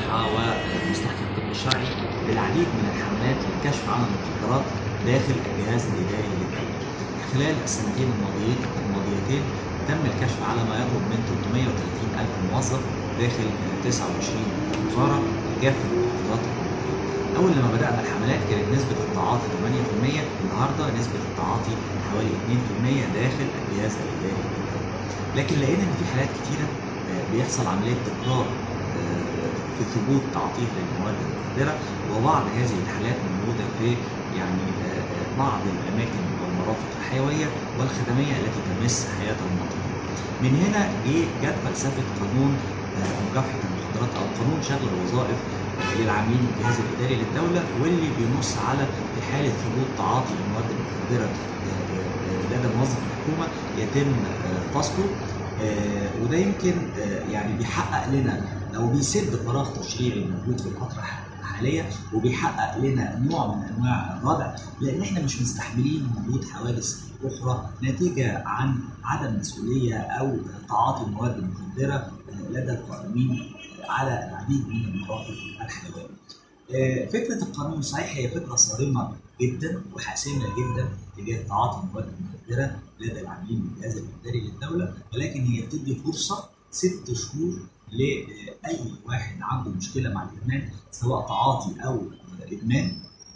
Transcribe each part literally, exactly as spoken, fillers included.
الصحة ومصلحة الطب الشرعي بالعديد من الحملات للكشف عن المخدرات داخل الجهاز الإداري للدولة. خلال السنتين الماضيتين تم الكشف على ما يقرب من ثلاثمائة وثلاثين ألف موظف داخل تسعة وعشرين وزارة في كافة المحافظات الجمهورية. أول لما بدأنا الحملات كانت نسبة التعاطي ثمانية في المئة، النهارده نسبة التعاطي حوالي اثنين في المئة داخل الجهاز الإداري للدولة. لكن لقينا إن في حالات كتيرة بيحصل عملية تكرار في ثبوت تعاطيه للمواد المخدرة، وبعض هذه الحالات موجودة في يعني بعض الأماكن والمرافق الحيوية والخدمية التي تمس حياة المواطنين. من هنا جت فلسفة قانون مكافحة المخدرات أو قانون شغل الوظائف للعاملين بالجهاز الإداري للدولة، واللي بينص على في حالة ثبوت تعاطي المواد المخدرة لدى موظف الحكومة يتم فصله. وده يمكن يعني بيحقق لنا او بيسد فراغ تشريعي موجود في الفتره الحاليه، وبيحقق لنا نوع من انواع الردع، لان احنا مش مستحملين وجود حوادث اخرى ناتجه عن عدم مسؤوليه او تعاطي المواد المخدره لدى القائمين على العديد من المرافق الحيويه. فكره القانون صحيح هي فكره صارمه جدا وحاسمه جدا تجاه تعاطي المواد المخدره لدى العاملين بالجهاز الاداري للدوله، ولكن هي بتدي فرصه ست شهور لاي واحد عنده مشكله مع الادمان سواء تعاطي او ادمان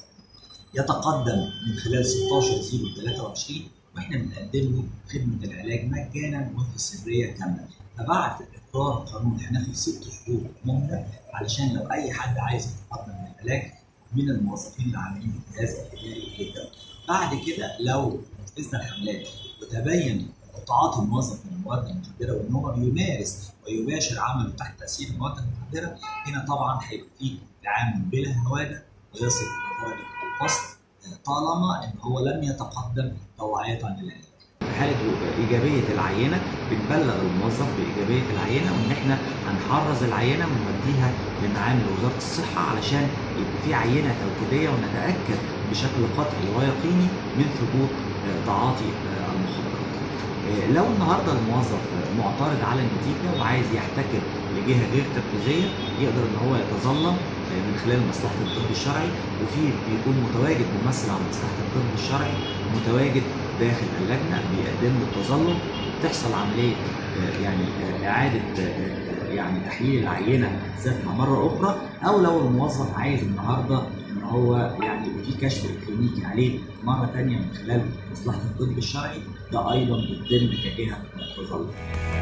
يتقدم من خلال ستاشر صفر ثلاثة وعشرين، واحنا بنقدم له خدمه العلاج مجانا وفي سريه كامله. فبعد اقرار القانون هناخد ست شهور مهله علشان لو اي حد عايز يتقدم للعلاج من الموظفين العاملين بالجهاز الاداري للدوله. بعد كده لو نفذنا الحملات وتبين تعاطي الموظف من المواد المخدره وان هو بيمارس ويباشر عمله تحت تاثير المواد المخدره، هنا طبعا هيبقى فيه تعامل بلا هواده ويصل الى درجه الفصل طالما ان هو لم يتقدم طوعيه للعلاج. في حاله ايجابيه العينه بنبلغ الموظف بايجابيه العينه وان احنا هنحرز العينه ونوديها لمعامل وزاره الصحه علشان يبقى في عينه توكيديه ونتاكد بشكل قطعي ويقيني من ثبوت تعاطي المخدرات. لو النهارده الموظف معترض على النتيجه وعايز يحتكر لجهه غير تنفيذيه يقدر ان هو يتظلم من خلال مصلحه الطب الشرعي، وفي بيكون متواجد ممثل عن مصلحه الطب الشرعي متواجد داخل اللجنه بيقدم له التظلم، بتحصل عمليه يعني اعاده يعني تحليل العينه ذاتها مره اخرى. او لو الموظف عايز النهارده ان هو يعني في كشف كلينيكي عليه مره ثانيه من خلال مصلحه الطب الشرعي، ده ايضا بيتم كجهه تظلم.